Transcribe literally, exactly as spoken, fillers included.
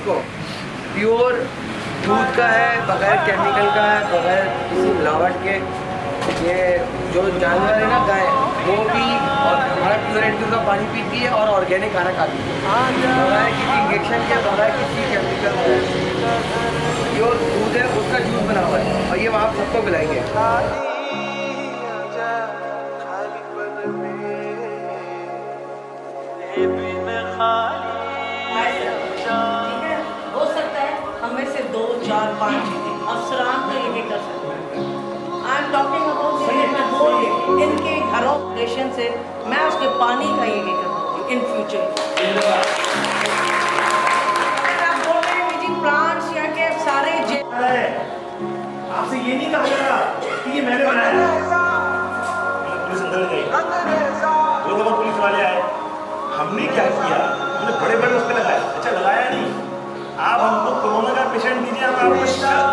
इसको प्योर दूध का है, बगैर केमिकल का है, बगैर किसी मिलावट के। ये जो जानवर है ना गाय, वो भी और हमारा प्योर एंड प्योर का पानी पीती है और ऑर्गेनिक खाना खाती है, बगैर किसी इंजेक्शन के, बगैर किसी केमिकल का। जो दूध है उसका जूस बना हुआ है और ये वहाँ सबको पिलाएंगे। हो सकता है हमें से दो चार पाँच अफसरान तो ये कर सकते हैं। आई एम टॉकिंग अबाउट इनके घरों रेशन से मैं उसके पानी का ये करूँगी इन फ्यूचर। आप बोल रहे हैं कि प्लांट्स या के सारे आपसे ये नहीं कहा जा रहा कि ये मैंने बनाया। पुलिस अंदर गई, दो दफा पुलिस वाले आए, हमने क्या किया, हमने बड़े बड़े उस पर लगाया। अच्छा लगाया नहीं, आप हमको कोरोना का पेशेंट दीजिए, हम आपको